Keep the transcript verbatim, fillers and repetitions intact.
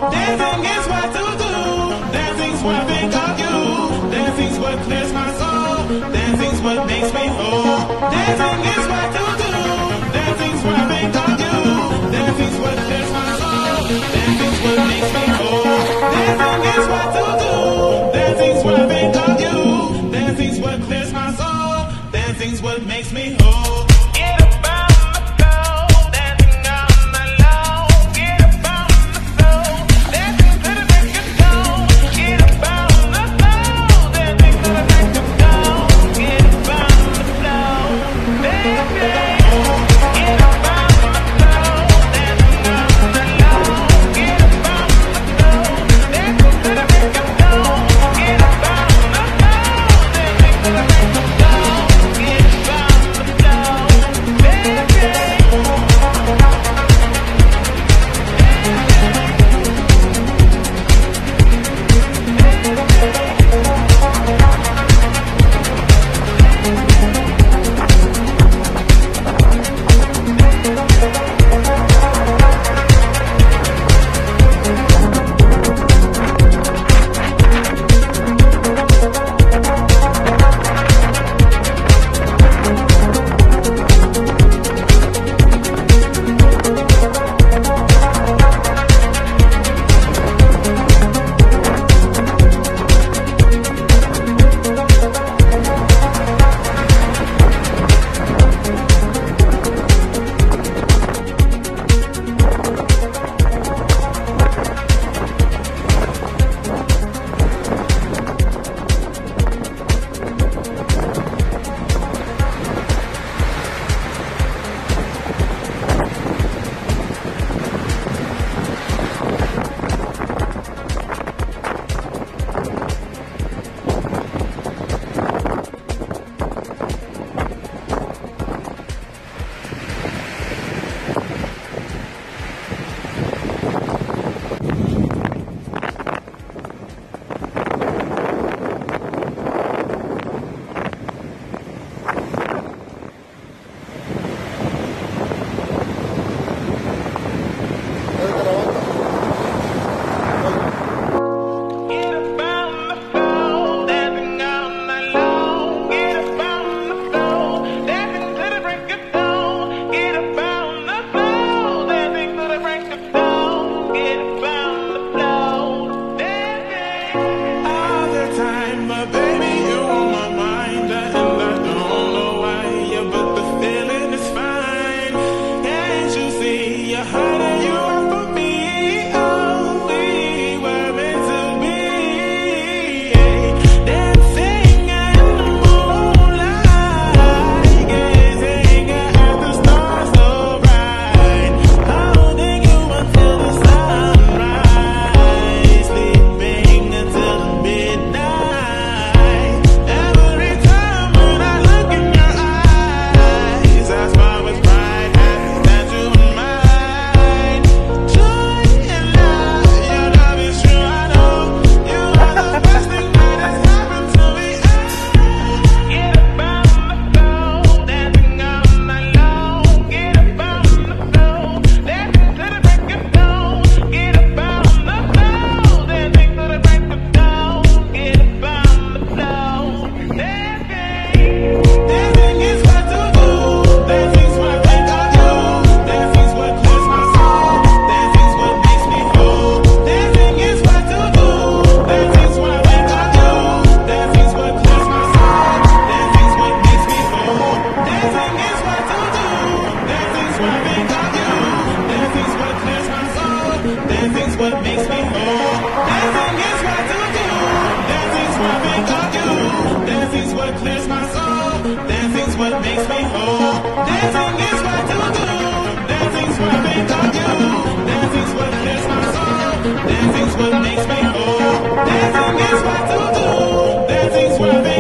Dancing is what to do. Dancing's what I think of you. Dancing's what clears my soul. Dancing's what makes me whole. Dancing is what to do. Dancing's what I think of you. Dancing's what clears my soul. Dancing's what makes me whole. Dancing is what to do. Dancing's what I think of you. Dancing's what clears my soul. Dancing's what makes me whole. Get up on the floor, dancing on the low. Get up on the floor, dancing to the break of dawn. Get up on the floor, dancing to the break of dawn. Get up on the floor, baby. Get up on the floor, dancing on the low. Get up on the floor, dancing to the break of dawn. Get up on the floor, dancing to the break of dawn. Get up on the floor, Dancing's what makes me whole. Dancing is what to do. Dancing's what makes me whole.